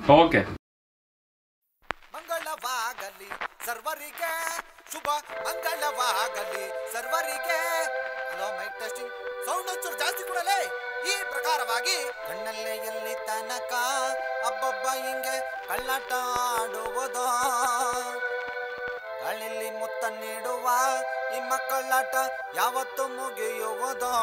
Okay. ಮಂಗಳವಾಗಲಿ ಸರ್ವರಿಗೆ, ಶುಭ ಮಂಗಳವಾಗಲಿ ಸರ್ವರಿಗೆ. ಹಲೋ ಮೈಕ್ ಟೆಸ್ಟಿಂಗ್, ಸೌಂಡ್ ಒಂಚೂರು ಜಾಸ್ತಿ ಕೊಡಲೇ. ಈ ಪ್ರಕಾರವಾಗಿ ಕಣ್ಣಲ್ಲೇ ಎಲ್ಲಿ ತನಕ ಅಬ್ಬಬ್ಬ ಹಿಂಗೆ ಕಳ್ಳಾಟ ಆಡುವುದು, ಗಾಳಿಲಿ ಮುತ್ತ ನೀಡುವ ಈ ಮಕ್ಕಳಾಟ ಯಾವತ್ತು ಮುಗಿಯುವುದು.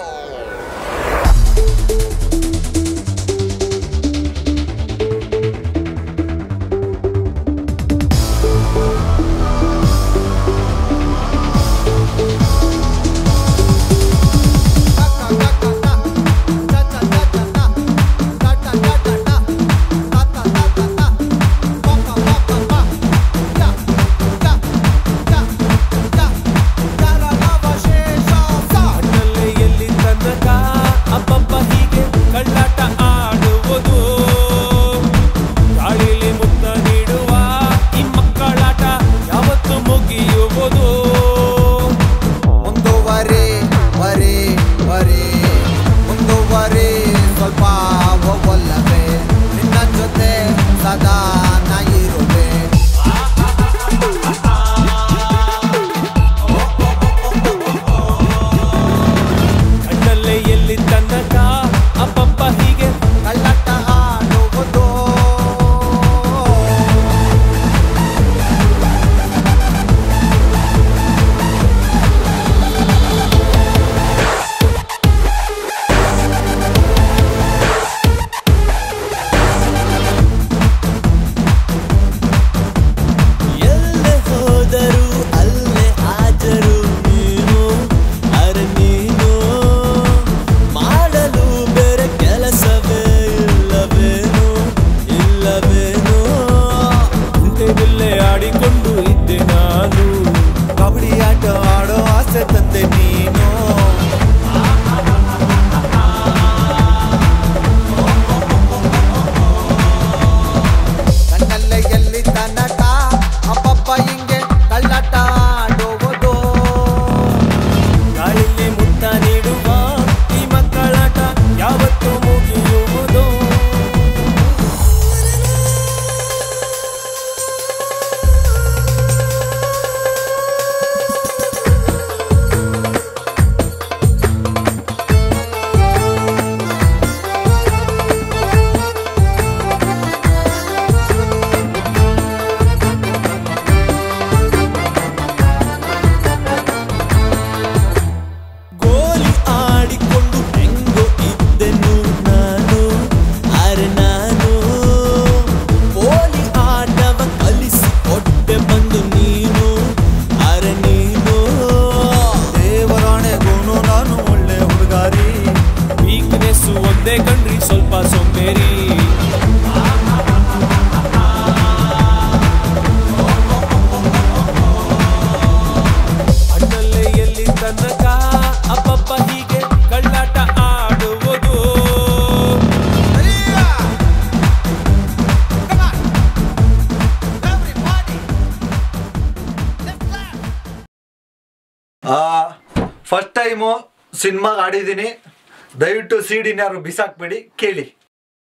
ಸ್ವಲ್ಪ ಸೋಂಬೇರಿ. ಅಣ್ಣಲ್ಲೇ ಎಲ್ಲಿ ತನಕ ಅಪ್ಪಪ್ಪ ಹೀಗೆ ಕಳ್ಳಾಟ ಆಡುವುದು. ಫಸ್ಟ್ ಟೈಮು ಸಿನಿಮಾಗೆ ಆಡಿದ್ದೀನಿ. ದಯವಿಟ್ಟು ಸಿಡಿನ ಯಾರು ಬಿಸಾಕ್ಬೇಡಿ, ಕೇಳಿ.